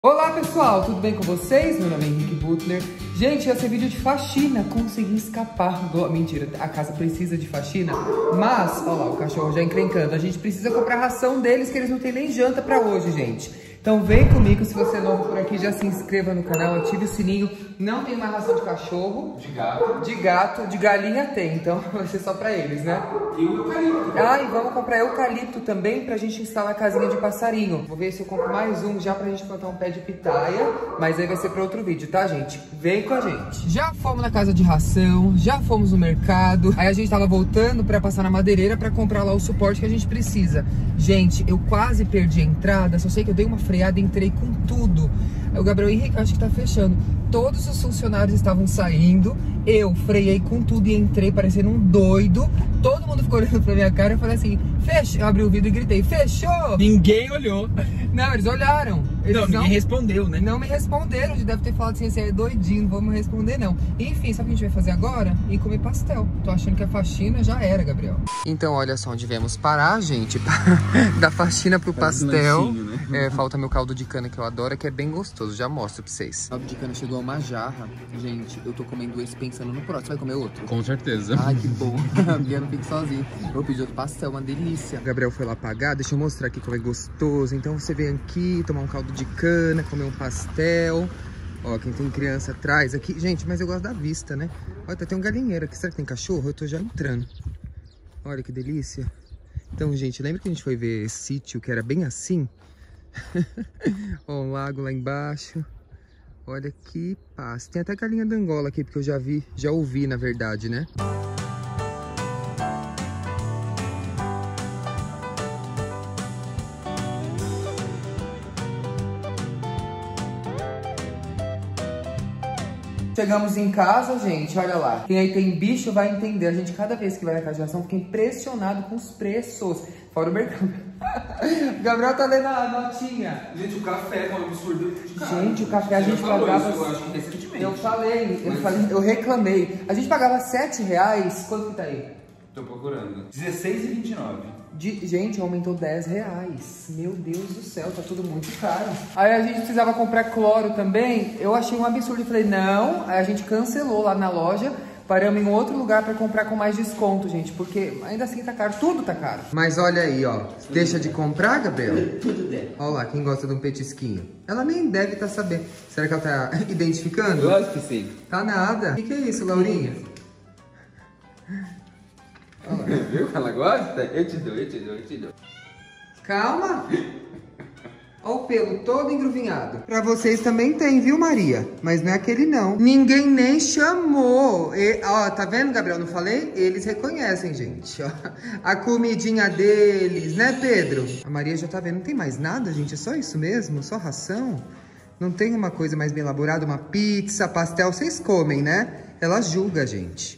Olá pessoal, tudo bem com vocês? Meu nome é Henrique Butler. Gente, esse é vídeo de faxina. Consegui escapar do... Mentira, a casa precisa de faxina. Mas, olha lá, o cachorro já encrencando. A gente precisa comprar a ração deles, que eles não têm nem janta pra hoje, gente. Então vem comigo, se você é novo por aqui, já se inscreva no canal, ative o sininho. Não tem mais ração de cachorro. De gato, de galinha tem, então vai ser só pra eles, né? E o eucalipto. Ah, e vamos comprar eucalipto também pra gente instalar a casinha de passarinho. Vou ver se eu compro mais um já pra gente plantar um pé de pitaia, mas aí vai ser pra outro vídeo, tá, gente? Vem com a gente. Já fomos na casa de ração, já fomos no mercado. Aí a gente tava voltando pra passar na madeireira pra comprar lá o suporte que a gente precisa. Gente, eu quase perdi a entrada, só sei que eu dei uma freada e entrei com tudo. Aí o Gabriel, Henrique, acho que tá fechando. Todos os funcionários estavam saindo, eu freiei com tudo e entrei parecendo um doido. Todo mundo ficou olhando pra minha cara e eu falei assim, fechou. Eu abri o vidro e gritei, fechou! Ninguém olhou. Não, eles olharam. Eles Ninguém respondeu, né? Não me responderam, eles devem ter falado assim, você é doidinho, não vamos responder não. Enfim, sabe o que a gente vai fazer agora? Ir comer pastel. Tô achando que a faxina já era, Gabriel. Então, olha só onde viemos parar, gente. Da faxina pro pastel. Lanchinho, né? Falta meu caldo de cana que eu adoro, que é bem gostoso, já mostro pra vocês. O caldo de cana chegou a uma jarra. Gente, eu tô comendo esse pensando no próximo. Vai comer outro? Com certeza. Ai, que bom. A Bia não fica sozinha. Eu pedi outro pastel, uma delícia. O Gabriel foi lá pagar, deixa eu mostrar aqui como é gostoso. Então você vem aqui, tomar um caldo de cana, comer um pastel. Ó, quem tem criança atrás aqui. Gente, mas eu gosto da vista, né? Olha, tem um galinheiro aqui. Será que tem cachorro? Eu tô já entrando. Olha que delícia. Então, gente, lembra que a gente foi ver esse sítio que era bem assim? Ó, um lago lá embaixo. Olha que paz. Tem até galinha da Angola aqui, porque eu já ouvi, na verdade, né? Chegamos em casa, gente, olha lá. Quem aí tem bicho vai entender. A gente, cada vez que vai na casa de ração, fica impressionado com os preços. Fora o mercado. O Gabriel tá lendo a notinha. Gente, o café é um absurdo de caro. Gente, o café a gente pagava... Isso, eu acho que recentemente. Eu reclamei. A gente pagava R$7. Quanto que tá aí? Tô procurando. R$16,29. Gente, aumentou R$10. Meu Deus do céu, tá tudo muito caro. Aí a gente precisava comprar cloro também. Eu achei um absurdo. Eu falei, não. Aí a gente cancelou lá na loja. Paramos em outro lugar pra comprar com mais desconto, gente. Porque ainda assim tá caro. Tudo tá caro. Mas olha aí, ó. Deixa de comprar, Gabriel? Tudo deve. Olha lá, quem gosta de um petisquinho. Ela nem deve tá sabendo. Será que ela tá identificando? Lógico que sim. Tá nada. O que é isso, Laurinha? Viu? Ela gosta? Eu te dou. Calma. Olha o pelo todo engruvinhado. Pra vocês também tem, viu, Maria? Mas não é aquele não. Ninguém nem chamou. Ó, tá vendo, Gabriel? Não falei? Eles reconhecem, gente. Ó, a comidinha deles, né, Pedro? A Maria já tá vendo. Não tem mais nada, gente? É só isso mesmo? Só ração? Não tem uma coisa mais bem elaborada? Uma pizza, pastel? Vocês comem, né? Ela julga, gente.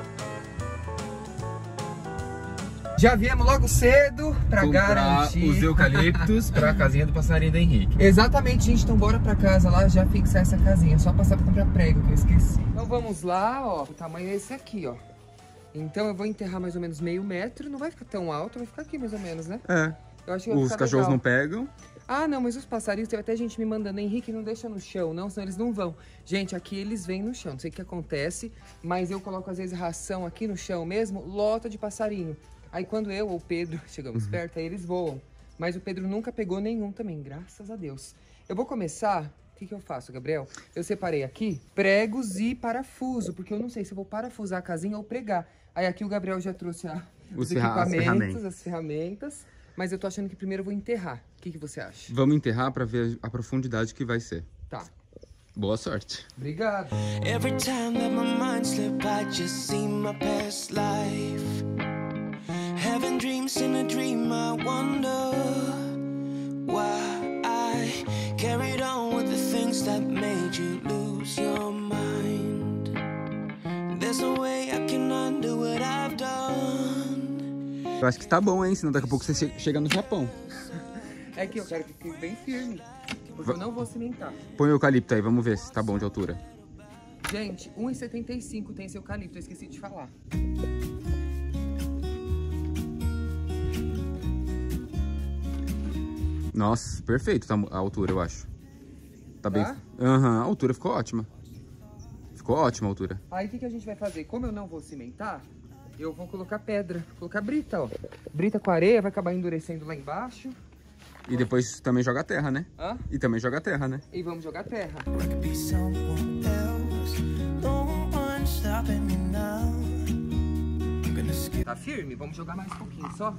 Já viemos logo cedo pra garantir os eucaliptos pra casinha do passarinho do Henrique. Exatamente, gente. Então bora pra casa lá já fixar essa casinha. Só passar pra comprar prego, que eu esqueci. Então vamos lá, ó. O tamanho é esse aqui, ó. Então eu vou enterrar mais ou menos meio metro. Não vai ficar tão alto, vai ficar aqui mais ou menos, né? É. Eu acho que vai Os ficar cachorros legal. não pegam. Ah, não, mas os passarinhos, teve até gente me mandando, Henrique, não deixa no chão, não, senão eles não vão. Gente, aqui eles vêm no chão, não sei o que acontece, mas eu coloco às vezes ração aqui no chão mesmo, lota de passarinho. Aí quando eu ou o Pedro chegamos perto, aí eles voam. Mas o Pedro nunca pegou nenhum também, graças a Deus. Eu vou começar... O que eu faço, Gabriel? Eu separei aqui pregos e parafuso, porque eu não sei se eu vou parafusar a casinha ou pregar. Aí aqui o Gabriel já trouxe os equipamentos, as ferramentas. Mas eu tô achando que primeiro eu vou enterrar. O que você acha? Vamos enterrar pra ver a profundidade que vai ser. Tá. Boa sorte. Obrigado. Every time that my mind slip, I just see my past life. Having dreams in a dream, I wonder why I carried on with the things that made you lose your mind. There's no way I can undo what I've done. Eu acho que tá bom, hein? Senão daqui a pouco você chega no Japão. É que eu quero que fique bem firme, porque eu não vou cimentar. Põe o eucalipto aí, vamos ver se tá bom de altura. Gente, 1,75 tem esse eucalipto, eu esqueci de falar. Nossa, perfeito a altura, eu acho. Tá bem... Aham, a altura ficou ótima. Ficou ótima a altura. Aí o que a gente vai fazer? Como eu não vou cimentar, eu vou colocar pedra. Vou colocar brita, ó. Brita com areia, vai acabar endurecendo lá embaixo. E depois também joga terra, né? Hã? E também joga terra, né? E vamos jogar terra. Tá firme? Vamos jogar mais um pouquinho só.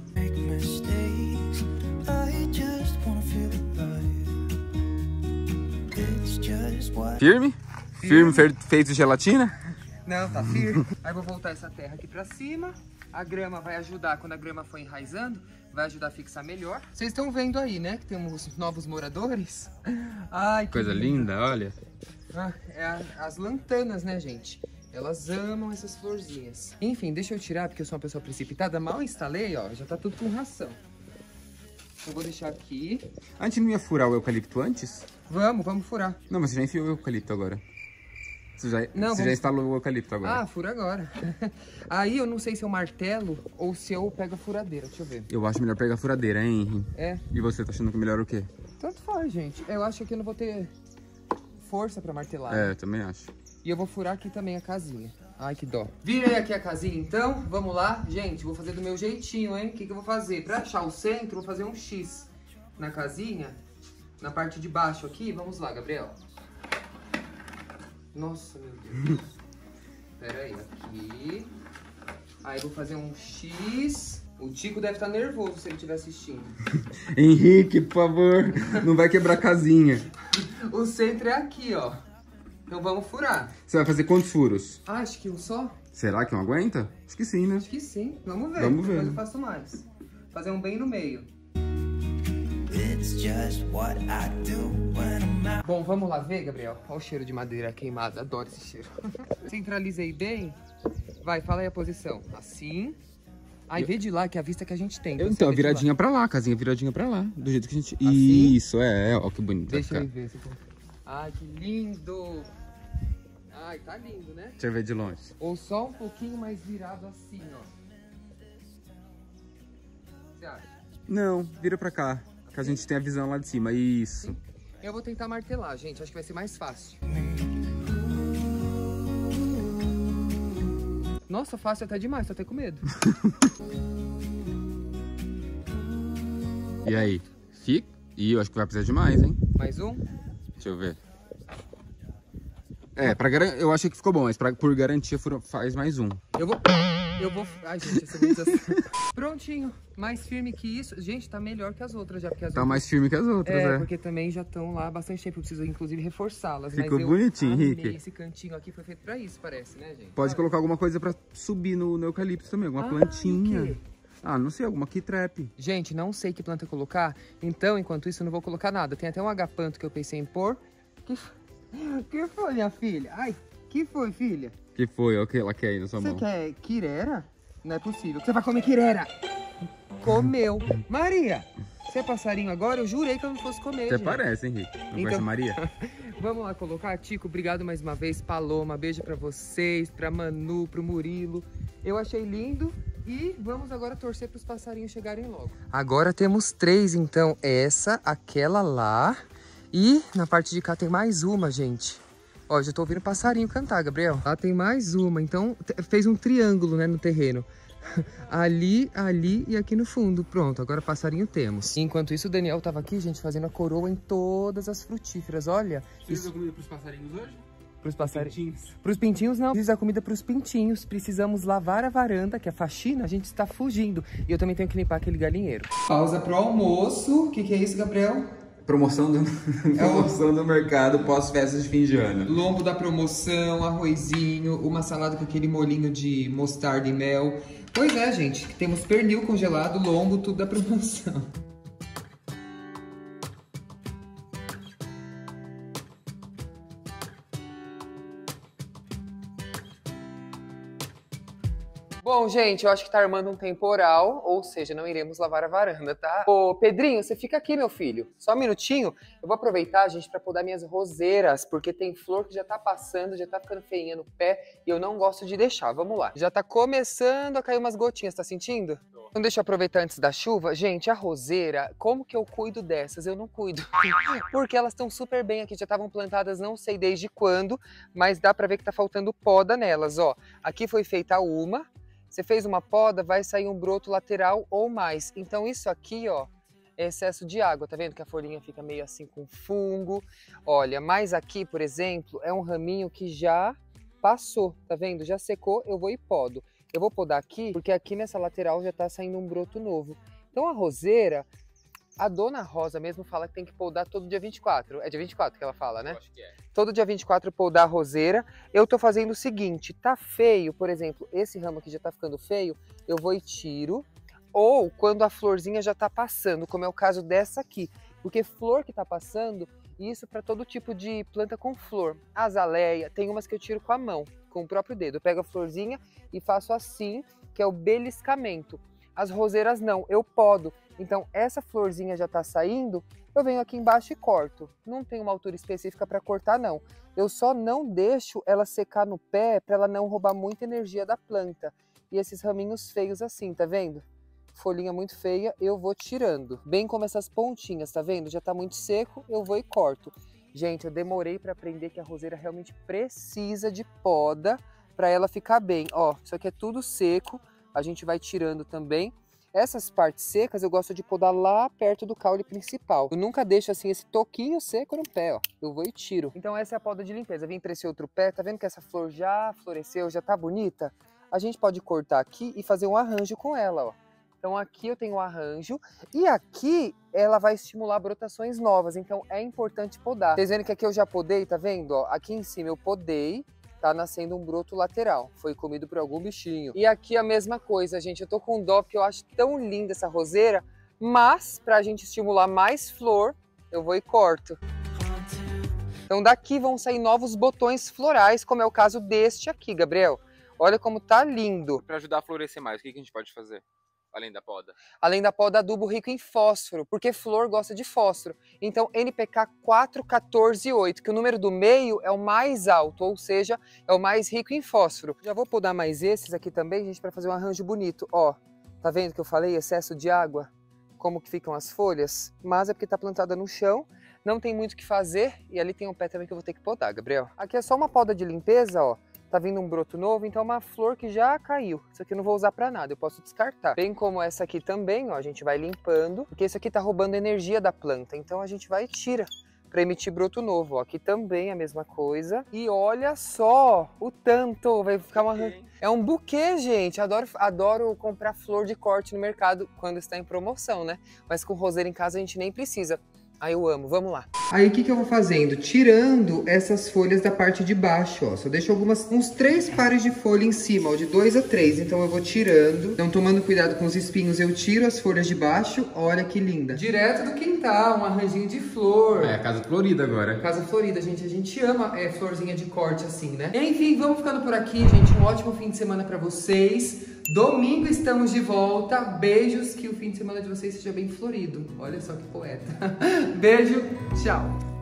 Firme? Firme, feito de gelatina? Não, tá firme. Aí vou voltar essa terra aqui pra cima. A grama vai ajudar, quando a grama for enraizando, vai ajudar a fixar melhor. Vocês estão vendo aí, né, que temos novos moradores. Ai, que Coisa linda, olha. As lantanas, né, gente? Elas amam essas florzinhas. Enfim, deixa eu tirar, porque eu sou uma pessoa precipitada. Mal instalei, ó, já tá tudo com ração. Eu vou deixar aqui. A gente não ia furar o eucalipto antes? Vamos furar. Não, mas você já enfiou o eucalipto agora. Você já instalou o eucalipto agora. Ah, fura agora. Aí eu não sei se eu martelo ou se eu pego a furadeira. Deixa eu ver. Eu acho melhor pegar a furadeira, hein, Henry? É. E você tá achando que é melhor o quê? Tanto faz, gente. Eu acho que eu não vou ter força pra martelar. É, eu também acho. E eu vou furar aqui também a casinha. Ai, que dó. Virei aqui a casinha, então. Vamos lá. Gente, vou fazer do meu jeitinho, hein? O que eu vou fazer? Pra achar o centro, vou fazer um X na casinha. Na parte de baixo aqui. Vamos lá, Gabriel. Nossa, meu Deus. Pera aí, aqui. Aí vou fazer um X. O Tico deve estar nervoso se ele estiver assistindo. Henrique, por favor, não vai quebrar a casinha. O centro é aqui, ó. Então vamos furar. Você vai fazer quantos furos? Ah, acho que um só? Será que não aguenta? Acho que sim, né? Acho que sim. Vamos ver. Vamos ver. Depois eu faço mais. Fazer um bem no meio. Bom, vamos lá ver, Gabriel. Olha o cheiro de madeira queimada. Adoro esse cheiro. Centralizei bem. Vai, fala aí a posição. Assim. Aí vê de lá, que é a vista que a gente tem. Então, viradinha pra lá, casinha viradinha pra lá. Do jeito que a gente... Assim? Isso, ó que bonito. Deixa eu ver. Ai, que lindo. Ai, tá lindo, né? Deixa eu ver de longe. Ou só um pouquinho mais virado assim, ó. O que você acha? Não, vira pra cá. Que a gente tem a visão lá de cima. Isso. Sim. Eu vou tentar martelar, gente. Acho que vai ser mais fácil. Nossa, fácil até demais. Tô até com medo. E aí? Fica? Ih, eu acho que vai precisar de mais, hein? Mais um? Deixa eu ver. Eu achei que ficou bom, mas por garantia faz mais um. Eu vou... Ai, gente, esse vídeo assim. Prontinho. Mais firme que isso. Gente, tá melhor que as outras já. Porque as Tá outras... mais firme que as outras, porque também já estão lá há bastante tempo. Eu preciso, inclusive, reforçá-las. Ficou mas bonitinho, amei. Henrique. Esse cantinho aqui foi feito pra isso, parece, né, gente? Pode colocar alguma coisa pra subir no eucalipto também. Alguma plantinha. O quê? Ah, não sei, alguma keytrap. Gente, não sei que planta colocar. Então, enquanto isso, eu não vou colocar nada. Tem até um agapanto que eu pensei em pôr. Que foi, minha filha? Ai, que foi, filha? Que foi? O que ela quer aí na sua Você mão? quer quirera? Não é possível. Você vai comer quirera? Comeu. Maria, você é passarinho agora? Eu jurei que eu não fosse comer, Você gente. parece, Henrique. Não conhece a Maria? Vamos lá colocar. Tico, obrigado mais uma vez. Paloma, beijo pra vocês, pra Manu, pro Murilo. Eu achei lindo. E vamos agora torcer pros passarinhos chegarem logo. Agora temos 3, então. Essa, aquela lá. E na parte de cá tem mais uma, gente. Ó, já tô ouvindo passarinho cantar, Gabriel. Lá tem mais uma. Então, fez um triângulo, né, no terreno. Ali, ali e aqui no fundo. Pronto, agora passarinho temos. Enquanto isso, o Daniel tava aqui, gente, fazendo a coroa em todas as frutíferas. Olha. Você deu comida pros passarinhos hoje? Pros passarinhos. Pros pintinhos, não. Precisa comida pros pintinhos. Precisamos lavar a varanda, que a faxina, a gente está fugindo. E eu também tenho que limpar aquele galinheiro. Pausa pro almoço. O que é isso, Gabriel? Promoção do mercado pós-festas de fim de ano. Lombo da promoção, arrozinho, uma salada com aquele molhinho de mostarda e mel. Pois é, gente. Temos pernil congelado, lombo, tudo da promoção. Bom, gente, eu acho que tá armando um temporal, ou seja, não iremos lavar a varanda, tá? Ô, Pedrinho, você fica aqui, meu filho. Só um minutinho. Eu vou aproveitar, gente, pra podar minhas roseiras, porque tem flor que já tá passando, já tá ficando feinha no pé, e eu não gosto de deixar. Vamos lá. Já tá começando a cair umas gotinhas, tá sentindo? Então deixa eu aproveitar antes da chuva. Gente, a roseira, como que eu cuido dessas? Eu não cuido. Porque elas estão super bem aqui, já estavam plantadas não sei desde quando, mas dá pra ver que tá faltando poda nelas, ó. Aqui foi feita uma. Você fez uma poda, vai sair um broto lateral ou mais. Então isso aqui, ó, é excesso de água. Tá vendo que a folhinha fica meio assim com fungo? Olha, mas aqui, por exemplo, é um raminho que já passou, tá vendo? Já secou, eu vou e podo. Eu vou podar aqui, porque aqui nessa lateral já tá saindo um broto novo. Então a roseira, a dona Rosa mesmo fala que tem que podar todo dia 24. É dia 24 que ela fala, né? Eu acho que é. Todo dia 24 podar a roseira. Eu tô fazendo o seguinte, tá feio, por exemplo, esse ramo aqui já tá ficando feio, eu vou e tiro. Ou quando a florzinha já tá passando, como é o caso dessa aqui. Porque flor que tá passando, isso para todo tipo de planta com flor. Azaleia, tem umas que eu tiro com a mão, com o próprio dedo. Eu pego a florzinha e faço assim, que é o beliscamento. As roseiras não, eu podo. Então essa florzinha já tá saindo, eu venho aqui embaixo e corto. Não tem uma altura específica para cortar não. Eu só não deixo ela secar no pé para ela não roubar muita energia da planta. E esses raminhos feios assim, tá vendo? Folhinha muito feia, eu vou tirando. Bem como essas pontinhas, tá vendo? Já tá muito seco, eu vou e corto. Gente, eu demorei para aprender que a roseira realmente precisa de poda para ela ficar bem. Ó, isso aqui é tudo seco, a gente vai tirando também. Essas partes secas eu gosto de podar lá perto do caule principal. Eu nunca deixo assim esse toquinho seco no pé, ó. Eu vou e tiro. Então essa é a poda de limpeza. Vim para esse outro pé, tá vendo que essa flor já floresceu, já tá bonita? A gente pode cortar aqui e fazer um arranjo com ela, ó. Então aqui eu tenho um arranjo e aqui ela vai estimular brotações novas, então é importante podar. Vocês vendo que aqui eu já podei, tá vendo? Ó, aqui em cima eu podei. Tá nascendo um broto lateral, foi comido por algum bichinho. E aqui a mesma coisa, gente, eu tô com dó porque eu acho tão linda essa roseira, mas pra gente estimular mais flor, eu vou e corto. Então daqui vão sair novos botões florais, como é o caso deste aqui, Gabriel. Olha como tá lindo. Pra ajudar a florescer mais, o que a gente pode fazer? Além da poda? Além da poda, adubo rico em fósforo, porque flor gosta de fósforo. Então, NPK 414,8, que o número do meio é o mais alto, ou seja, é o mais rico em fósforo. Já vou podar mais esses aqui também, gente, para fazer um arranjo bonito. Ó, tá vendo que eu falei? Excesso de água, como que ficam as folhas? Mas é porque tá plantada no chão, não tem muito o que fazer, e ali tem um pé também que eu vou ter que podar, Gabriel. Aqui é só uma poda de limpeza, ó. Tá vindo um broto novo, então é uma flor que já caiu. Isso aqui eu não vou usar pra nada, eu posso descartar. Bem como essa aqui também, ó, a gente vai limpando, porque isso aqui tá roubando energia da planta. Então a gente vai e tira pra emitir broto novo. Ó, aqui também a mesma coisa. E olha só o tanto, vai ficar uma... É um buquê, gente. Adoro comprar flor de corte no mercado quando está em promoção, né? Mas com roseira em casa a gente nem precisa. Aí eu amo, vamos lá. Aí o que eu vou fazendo? Tirando essas folhas da parte de baixo, ó. Só deixo uns 3 pares de folha em cima, ó, de 2 a 3. Então eu vou tirando. Então tomando cuidado com os espinhos, eu tiro as folhas de baixo. Olha que linda. Direto do quintal, um arranjinho de flor. É, casa florida agora. Casa florida, gente. A gente ama florzinha de corte assim, né? Enfim, vamos ficando por aqui, gente. Um ótimo fim de semana pra vocês. Domingo estamos de volta. Beijos, que o fim de semana de vocês seja bem florido. Olha só que poeta. Beijo, tchau.